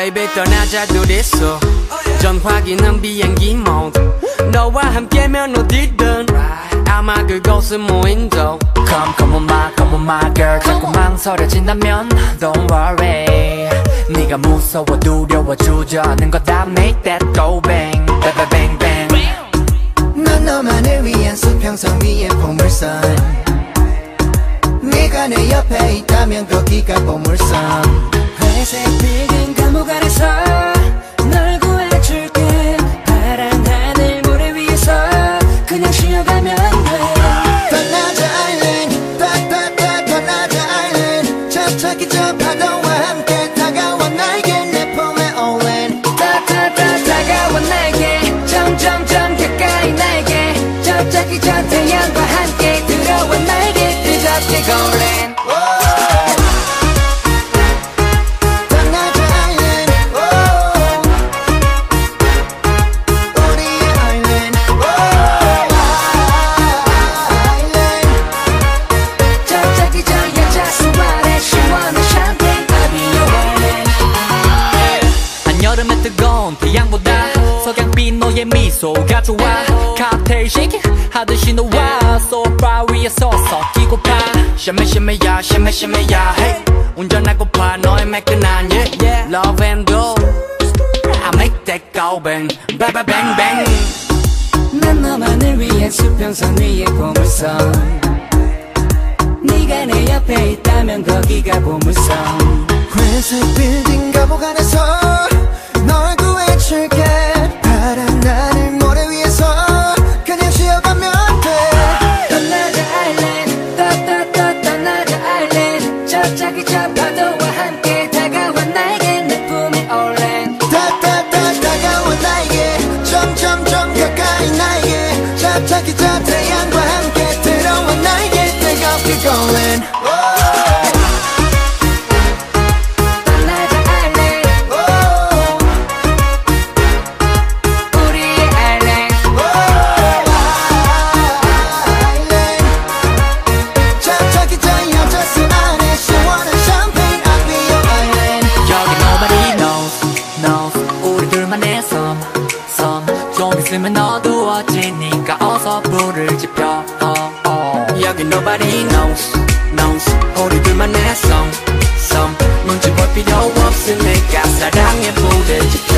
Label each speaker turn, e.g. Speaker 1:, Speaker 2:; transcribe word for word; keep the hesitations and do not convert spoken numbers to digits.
Speaker 1: baby 떠나자 둘이서 전화기는 비행기 모드 너와 함께면 어디든 아마 그곳은 무인도
Speaker 2: Come come on my come on my girl 자꾸 망설여진다면 Don't worry 네가 무서워 두려워 주저하는 거다 Make that go bang bang bang bang
Speaker 3: 난 너만을 위한 수평선 위의 보물선 네가 내 옆에 있다면 거기가 보물선
Speaker 4: 회색 빌딩 감옥 아래서 널 구해줄게 파란 하늘 모래 위에서 그냥 쉬어가면 돼
Speaker 3: 떠나자 아일랜드 따따따 떠나자 아일랜드 저차기 저 파도와 함께 다가와 나에게 내 품에 올랜
Speaker 4: 따따따 다가와 나에게 점점점 가까이 나에게 저차기 저 태양과 함께 들어와 나에게 뜨겁게 골랜
Speaker 2: 여름의 뜨거운 태양보다 석양빛 너의 미소가 좋아 칵테일 쉐이킹 하듯이 너와 소파 위에 서서 끼고파
Speaker 1: 샤메 샤메야 샤메 샤메야 hey 운전하고파 너의 매끈한 yeah, yeah. Love and go I make that go bang bang bang bang bang
Speaker 4: 난 너만을 위한 수평선 위의 보물선 네가 내 옆에 있다면 거기가 보물선
Speaker 3: 회색 빌딩 감옥 안에서 널 구해줄게 파란 하늘 모래 위에서 그냥 쉬어가면 돼
Speaker 4: 떠나자 아일랜드 떠떠떠 떠나자 아일랜드 저차기 저 파도와 함께 다가와 나에게 내 품에 올랜
Speaker 3: 따따따 다가와 나에게 점점점 가까이 나에게 저차기 저 태양과 함께 들어와 나에게 뜨겁게 골랜
Speaker 2: 좀 있으면 어두워지니까 어서 불을 지펴 oh, oh.
Speaker 1: 여기 nobody knows knows 우리 둘만의 song some 눈치 볼 필요 없으니까 사랑의 불을 지펴